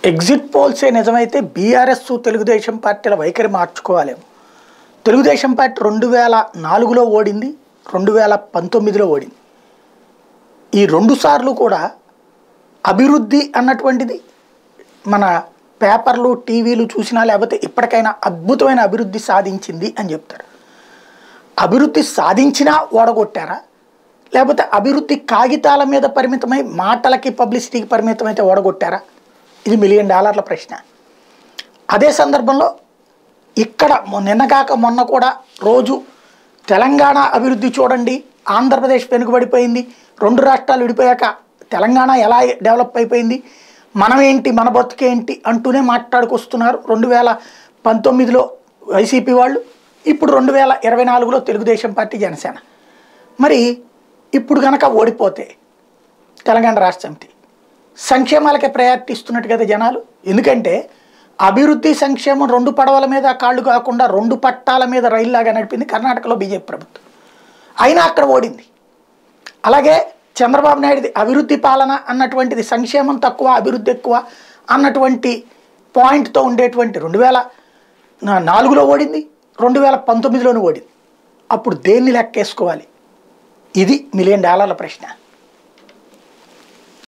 Exit పోల్సే నిజమైతే BRS Telugu Desam పార్టీల వైఖరి మార్చుకోవాలేమో. తెలుగుదేశం పార్టీ 2004లో ఓడింది, 2019లో ఓడింది. ఈ 2 సార్లు కూడా అభివృద్ధి అన్నటువంటిది మన పేపర్లు టీవీలు చూసినా లేకపోతే ఇప్పటికైనా అద్భుతమైన అభివృద్ధి సాధించింది అని చెప్తారు. అభివృద్ధి సాధించినా ఓడగొట్టారా, లేకపోతే అభివృద్ధి కాగితాల మీద పరిమితమై మాటలకి పబ్లిసిటీకి పరిమితమైతే ఓడగొట్టారా? ఇది $1 మిలియన్ ప్రశ్న. అదే సందర్భంలో ఇక్కడ నిన్నగాక మొన్న కూడా రోజు తెలంగాణ అభివృద్ధి చూడండి, ఆంధ్రప్రదేశ్ వెనుకబడిపోయింది, 2 రాష్ట్రాలు విడిపోయాక తెలంగాణ ఎలా డెవలప్ అయిపోయింది, మనమేంటి మన బతుకేంటి అంటూనే మాట్లాడుకొస్తున్నారు 2019లో వైసీపీ వాళ్ళు, ఇప్పుడు 2024లో తెలుగుదేశం పార్టీ జనసేన. మరి ఇప్పుడు కనుక ఓడిపోతే తెలంగాణ రాష్ట్ర సమితి సంక్షేమాలకే ప్రయారిటీ ఇస్తున్నట్టు కదా జనాలు. ఎందుకంటే అభివృద్ధి సంక్షేమం 2 పడవల మీద కాళ్ళు కాకుండా 2 పట్టాల మీద రైల్లాగా నడిపింది కర్ణాటకలో బీజేపీ ప్రభుత్వం, అయినా అక్కడ ఓడింది. అలాగే చంద్రబాబు నాయుడుది అభివృద్ధి పాలన అన్నటువంటిది సంక్షేమం తక్కువ అభివృద్ధి ఎక్కువ అన్నటువంటి పాయింట్తో ఉండేటువంటి 2004లో ఓడింది, 2019లోనూ ఓడింది. అప్పుడు దేన్ని లెక్కేసుకోవాలి? ఇది $1 మిలియన్ ప్రశ్న.